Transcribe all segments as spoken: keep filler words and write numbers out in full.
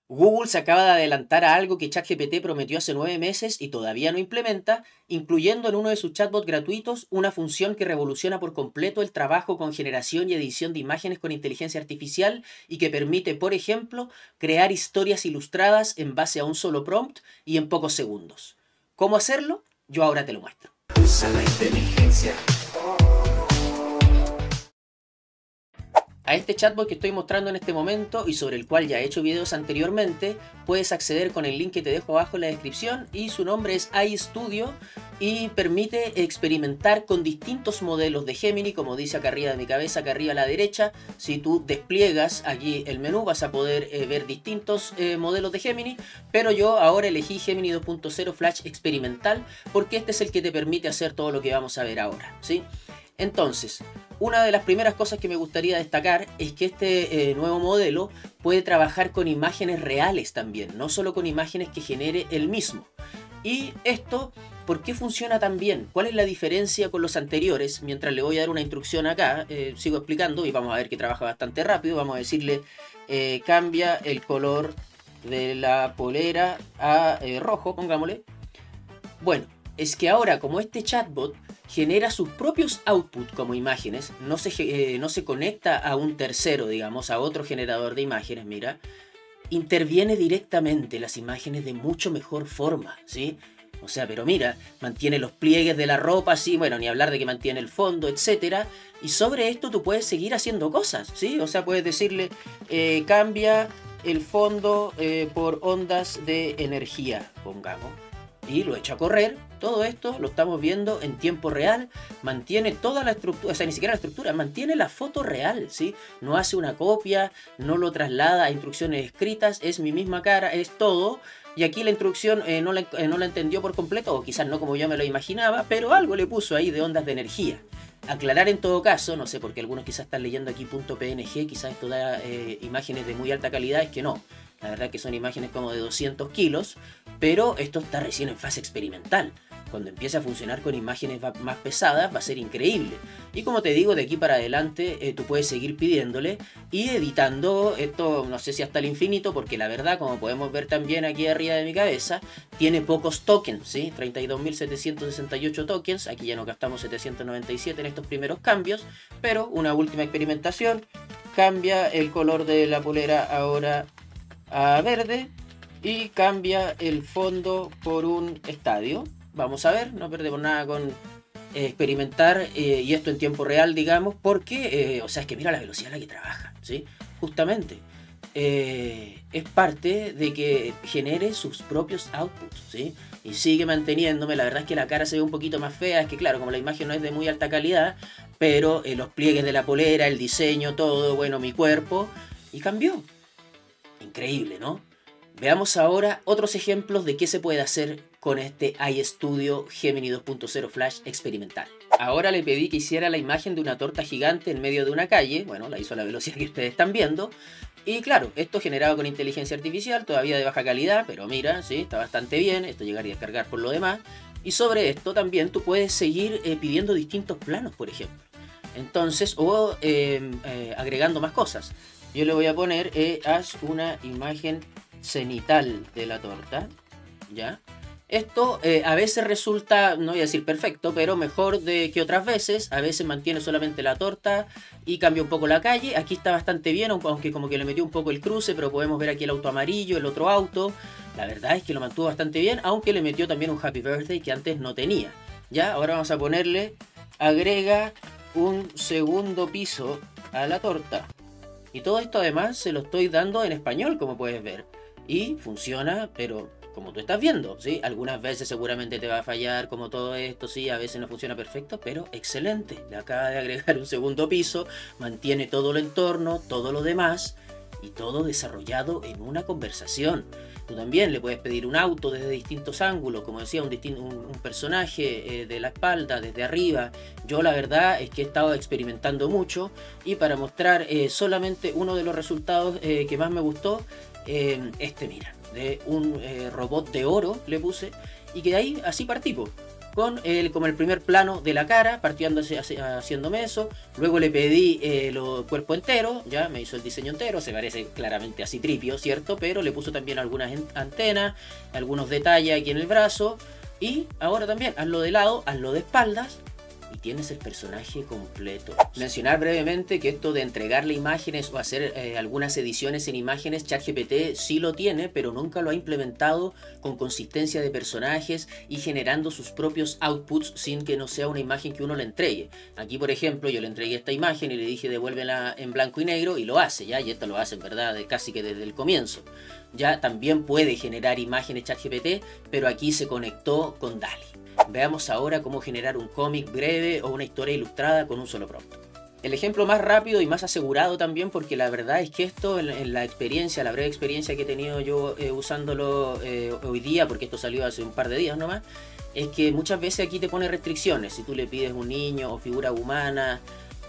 Google se acaba de adelantar a algo que ChatGPT prometió hace nueve meses y todavía no implementa, incluyendo en uno de sus chatbots gratuitos una función que revoluciona por completo el trabajo con generación y edición de imágenes con inteligencia artificial y que permite, por ejemplo, crear historias ilustradas en base a un solo prompt y en pocos segundos. ¿Cómo hacerlo? Yo ahora te lo muestro. Usa la inteligencia. A este chatbot que estoy mostrando en este momento y sobre el cual ya he hecho videos anteriormente, puedes acceder con el link que te dejo abajo en la descripción y su nombre es iStudio y permite experimentar con distintos modelos de Gemini, como dice acá arriba de mi cabeza, acá arriba a la derecha. Si tú despliegas aquí el menú vas a poder eh, ver distintos eh, modelos de Gemini, pero yo ahora elegí Gemini dos punto cero Flash Experimental porque este es el que te permite hacer todo lo que vamos a ver ahora, ¿sí? Entonces, una de las primeras cosas que me gustaría destacar es que este eh, nuevo modelo puede trabajar con imágenes reales también, no solo con imágenes que genere él mismo. Y esto, ¿por qué funciona tan bien? ¿Cuál es la diferencia con los anteriores? Mientras le voy a dar una instrucción acá, eh, sigo explicando y vamos a ver que trabaja bastante rápido. Vamos a decirle, eh, cambia el color de la polera a eh, rojo, pongámosle. Bueno, es que ahora como este chatbot genera sus propios outputs como imágenes, no se, eh, no se conecta a un tercero, digamos, a otro generador de imágenes, mira, interviene directamente las imágenes de mucho mejor forma, ¿sí? O sea, pero mira, mantiene los pliegues de la ropa, sí, bueno, ni hablar de que mantiene el fondo, etcétera. Y sobre esto tú puedes seguir haciendo cosas, ¿sí? O sea, puedes decirle, eh, cambia el fondo eh, por ondas de energía, pongamos. Y lo echa a correr. Todo esto lo estamos viendo en tiempo real. Mantiene toda la estructura, o sea, ni siquiera la estructura, mantiene la foto real, ¿sí? No hace una copia, no lo traslada a instrucciones escritas, es mi misma cara, es todo. Y aquí la instrucción eh, no, la, eh, no la entendió por completo, o quizás no como yo me lo imaginaba, pero algo le puso ahí de ondas de energía. Aclarar en todo caso, no sé, porque algunos quizás están leyendo aquí .png, quizás esto da eh, imágenes de muy alta calidad, es que no. La verdad que son imágenes como de doscientos kilos, pero esto está recién en fase experimental. Cuando empiece a funcionar con imágenes más pesadas va a ser increíble. Y como te digo, de aquí para adelante eh, tú puedes seguir pidiéndole y editando esto, no sé si hasta el infinito, porque la verdad, como podemos ver también aquí arriba de mi cabeza, tiene pocos tokens, ¿sí? treinta y dos mil setecientos sesenta y ocho tokens, aquí ya nos gastamos setecientos noventa y siete en estos primeros cambios, pero una última experimentación, cambia el color de la polera ahora a verde y cambia el fondo por un estadio. Vamos a ver, no perdemos nada con eh, experimentar eh, y esto en tiempo real, digamos, porque, eh, o sea, es que mira la velocidad a la que trabaja, ¿sí? Justamente, eh, es parte de que genere sus propios outputs, ¿sí? Y sigue manteniéndome, la verdad es que la cara se ve un poquito más fea, es que claro, como la imagen no es de muy alta calidad, pero eh, los pliegues de la polera, el diseño, todo, bueno, mi cuerpo, y cambió. Increíble, ¿no? Veamos ahora otros ejemplos de qué se puede hacer con este iStudio Gemini dos punto cero Flash experimental. Ahora le pedí que hiciera la imagen de una torta gigante en medio de una calle. Bueno, la hizo a la velocidad que ustedes están viendo. Y claro, esto generado con inteligencia artificial, todavía de baja calidad, pero mira, sí, está bastante bien. Esto llegaría a descargar por lo demás. Y sobre esto también tú puedes seguir eh, pidiendo distintos planos, por ejemplo. Entonces, o eh, eh, agregando más cosas. Yo le voy a poner, eh, haz una imagen cenital de la torta, ¿ya? Esto eh, a veces resulta, no voy a decir perfecto, pero mejor de que otras veces. A veces mantiene solamente la torta y cambia un poco la calle. Aquí está bastante bien, aunque como que le metió un poco el cruce, pero podemos ver aquí el auto amarillo, el otro auto. La verdad es que lo mantuvo bastante bien, aunque le metió también un Happy Birthday que antes no tenía. ¿Ya? Ahora vamos a ponerle, agrega un segundo piso a la torta. Y todo esto además se lo estoy dando en español, como puedes ver. Y funciona, pero como tú estás viendo, ¿sí? Algunas veces seguramente te va a fallar, como todo esto, sí, a veces no funciona perfecto, pero excelente. Le acaba de agregar un segundo piso, mantiene todo el entorno, todo lo demás, y todo desarrollado en una conversación. Tú también le puedes pedir un auto desde distintos ángulos, como decía, un, un, un personaje eh, de la espalda, desde arriba. Yo la verdad es que he estado experimentando mucho y para mostrar eh, solamente uno de los resultados eh, que más me gustó, eh, este mira, de un eh, robot de oro le puse y que de ahí así partí. con el, como el primer plano de la cara, partiendo haciéndome eso. Luego le pedí eh, el cuerpo entero, ya me hizo el diseño entero, se parece claramente a Citripio, ¿cierto? Pero le puso también algunas antenas, algunos detalles aquí en el brazo. Y ahora también, hazlo de lado, hazlo de espaldas y tienes el personaje completo. Mencionar brevemente que esto de entregarle imágenes o hacer eh, algunas ediciones en imágenes, ChatGPT sí lo tiene, pero nunca lo ha implementado con consistencia de personajes y generando sus propios outputs sin que no sea una imagen que uno le entregue. Aquí, por ejemplo, yo le entregué esta imagen y le dije devuélvela en blanco y negro y lo hace, ya, y esto lo hace en verdad de, casi que desde el comienzo. Ya también puede generar imágenes ChatGPT, pero aquí se conectó con DALL-E. Veamos ahora cómo generar un cómic breve o una historia ilustrada con un solo prompt. El ejemplo más rápido y más asegurado también, porque la verdad es que esto en, en la experiencia, la breve experiencia que he tenido yo eh, usándolo eh, hoy día, porque esto salió hace un par de días nomás, es que muchas veces aquí te pone restricciones. Si tú le pides un niño o figura humana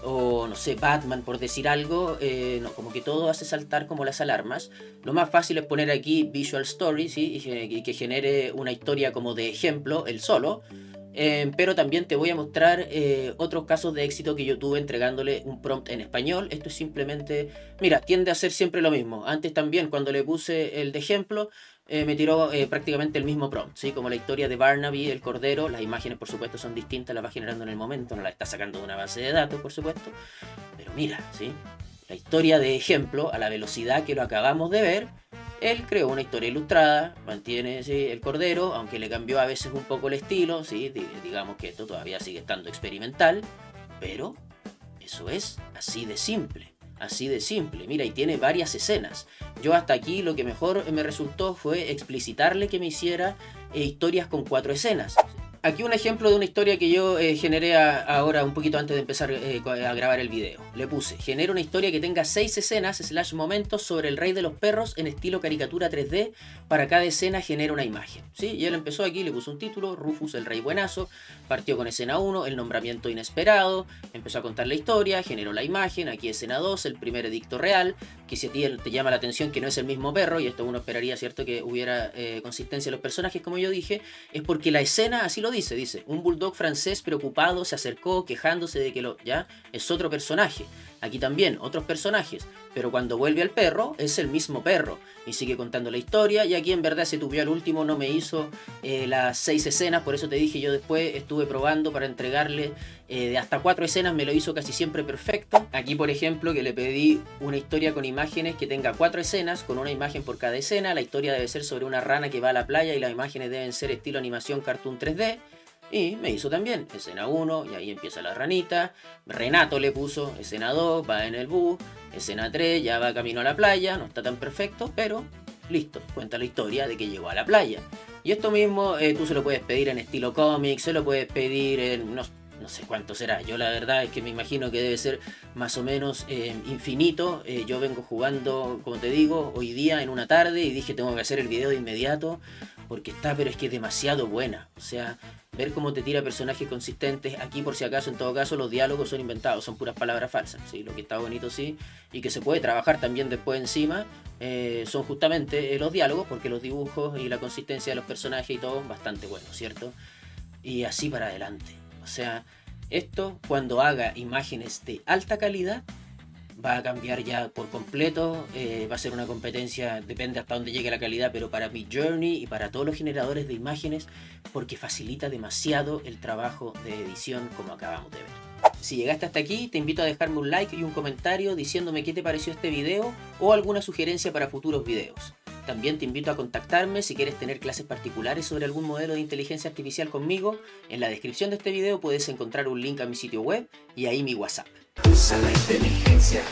o no sé, Batman por decir algo, eh, no, como que todo hace saltar como las alarmas. Lo más fácil es poner aquí Visual Story, ¿sí? y, y que genere una historia como de ejemplo, el solo. Eh, pero también te voy a mostrar eh, otros casos de éxito que yo tuve entregándole un prompt en español. Esto es simplemente, mira, tiende a ser siempre lo mismo. Antes también cuando le puse el de ejemplo, eh, me tiró eh, prácticamente el mismo prompt, ¿sí? Como la historia de Barnaby, el cordero. Las imágenes por supuesto son distintas, las va generando en el momento, no las está sacando de una base de datos por supuesto. Pero mira, ¿sí? La historia de ejemplo, a la velocidad que lo acabamos de ver, él creó una historia ilustrada, mantiene ¿sí? el cordero, aunque le cambió a veces un poco el estilo, ¿sí? Digamos que esto todavía sigue estando experimental, pero eso es así de simple, así de simple. Mira, y tiene varias escenas. Yo hasta aquí lo que mejor me resultó fue explicitarle que me hiciera eh, historias con cuatro escenas. Aquí un ejemplo de una historia que yo eh, generé a, ahora un poquito antes de empezar eh, a grabar el video. Le puse, genera una historia que tenga seis escenas slash momentos sobre el rey de los perros en estilo caricatura tres D. Para cada escena genera una imagen, ¿sí? Y él empezó aquí, le puso un título, Rufus el rey buenazo. Partió con escena uno, el nombramiento inesperado. Empezó a contar la historia, generó la imagen. Aquí escena dos, el primer edicto real. Que si a ti te llama la atención que no es el mismo perro, y esto uno esperaría, ¿cierto?, que hubiera eh, consistencia en los personajes, como yo dije, es porque la escena así lo dice, dice, un bulldog francés preocupado se acercó quejándose de que lo, ya, es otro personaje. Aquí también, otros personajes, pero cuando vuelve al perro, es el mismo perro, y sigue contando la historia, y aquí en verdad se tuvió al último, no me hizo eh, las seis escenas, por eso te dije, yo después estuve probando para entregarle eh, de hasta cuatro escenas, me lo hizo casi siempre perfecto. Aquí por ejemplo, que le pedí una historia con imágenes que tenga cuatro escenas, con una imagen por cada escena. La historia debe ser sobre una rana que va a la playa y las imágenes deben ser estilo animación cartoon tres D. Y me hizo también escena uno, y ahí empieza la ranita. Renato le puso escena dos, va en el bus. Escena tres, ya va camino a la playa. No está tan perfecto, pero listo, cuenta la historia de que llegó a la playa. Y esto mismo eh, tú se lo puedes pedir en estilo cómic, se lo puedes pedir en... No, no sé cuánto será, yo la verdad es que me imagino que debe ser más o menos eh, infinito. eh, Yo vengo jugando, como te digo, hoy día en una tarde y dije tengo que hacer el video de inmediato porque está, pero es que es demasiado buena. O sea, ver cómo te tira personajes consistentes. Aquí por si acaso, en todo caso, los diálogos son inventados, son puras palabras falsas, ¿sí? Lo que está bonito sí, y que se puede trabajar también después encima, eh, son justamente eh, los diálogos, porque los dibujos y la consistencia de los personajes y todo, bastante bueno, ¿cierto? Y así para adelante. O sea, esto cuando haga imágenes de alta calidad va a cambiar ya por completo, eh, va a ser una competencia, depende hasta dónde llegue la calidad, pero para Midjourney y para todos los generadores de imágenes, porque facilita demasiado el trabajo de edición como acabamos de ver. Si llegaste hasta aquí, te invito a dejarme un like y un comentario diciéndome qué te pareció este video o alguna sugerencia para futuros videos. También te invito a contactarme si quieres tener clases particulares sobre algún modelo de inteligencia artificial conmigo. En la descripción de este video puedes encontrar un link a mi sitio web y ahí mi WhatsApp. Usa la inteligencia.